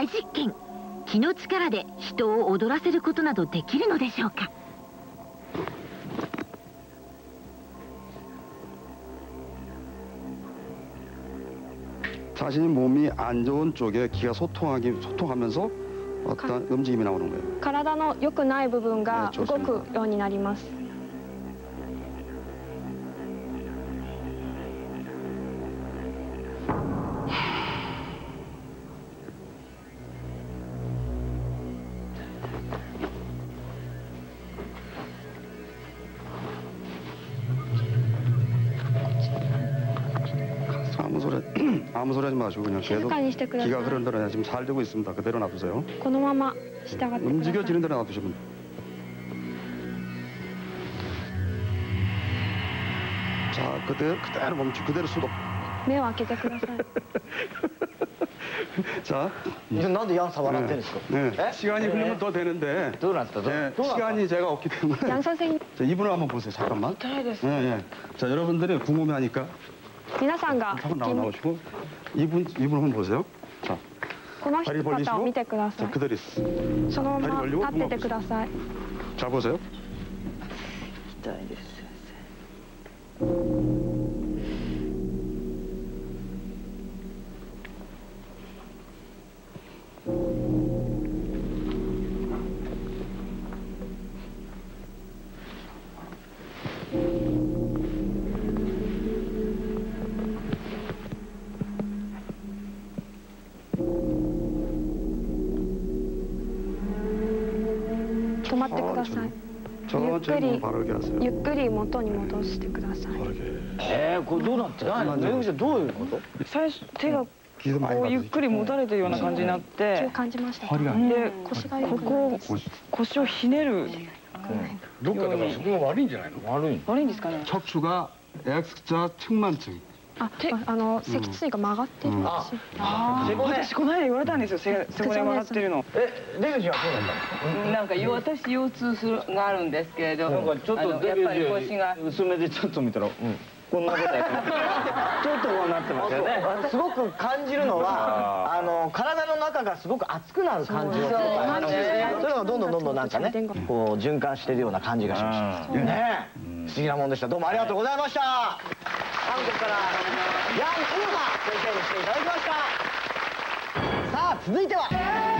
大実験。気の力で人を踊らせることなどできるのでしょうか。 자신이몸이안좋은쪽에기가소통하면서 어떤 움직임이 나오는 거예요. 体の良くない部分が動くようになります。 아무 소리 하지 마시고 그냥 계속 기가 흐르는 대로 지금 잘 되고 있습니다. 그대로 놔두세요. 움직여지는 대로 놔두시면. 자, 그대로 멈추. 그대로 수도. 자, 이건 나도 양사 말한테 네. 시간이 흐르면 더 되는데. 네, 시간이 제가 없기 때문에. 양 선생님. 자, 이분을 한번 보세요. 잠깐만. 네. 자, 여러분들이 궁금해하니까. 皆さんが 나오시고 이분 한번 보세요. 자, この人方を見てください。 그대로 そのまま立っててください。 자, 보세요. 痛いです。 止まってください。ゆっくり元に戻してください。 これどうなってる？めぐみちゃんどういうこと？ 最初手がこうゆっくり持たれてるような感じになって、 感じました。 でここ腰をひねる。 どっかだからそこが悪いんじゃないの？ 悪いんですかね。 척추가 X자 측만증. 脊椎が曲がってるんですよ。 私この間言われたんですよ。背骨曲がってるの。 出口はそうなんだ。 なんか私腰痛があるんですけれど、 なんかちょっとやっぱり腰が薄めでちょっと見たら、こんなことやってちょっとこうなってますよね。 すごく感じるのは体の中がすごく熱くなる感じをするから、そういうのがどんどんなんかねこう循環してるような感じがしましたね。不思議なもんでした。どうもありがとうございました。韓国からヤン・ウーハ先生に来ていただきました。さあ続いては